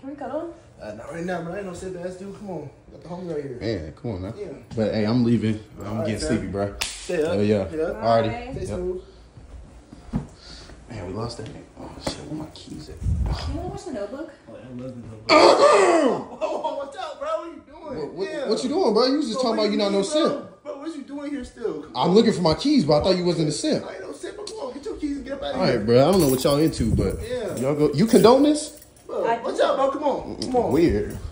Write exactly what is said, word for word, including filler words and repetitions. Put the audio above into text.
Can we cuddle? Uh, not right now, man. I ain't no sit ass dude. Come on. Got the homie right here. Man, come on, man. Yeah. But hey, I'm leaving. I'm All right, getting man. sleepy, bro. Stay up. Oh, yeah. Stay up. Alrighty. Bye. Stay Yep. smooth. Man, we lost that name. Oh, shit. Where my keys at? You want to watch the Notebook? Oh, I love the notebook. Oh, watch out, bro. What you doing? What, what, yeah. what you doing, bro? You was just Bro, talking about what you not no mean, simp. bro? Bro, what you doing here still? Come I'm on. looking for my keys, but I thought you wasn't a simp. I ain't no simp. Come on, get your keys and get up out of All here. right, bro. I don't know what y'all into, but Yeah. y'all go. You condone this? Bro, watch out, bro. Come on. Come on. Weird.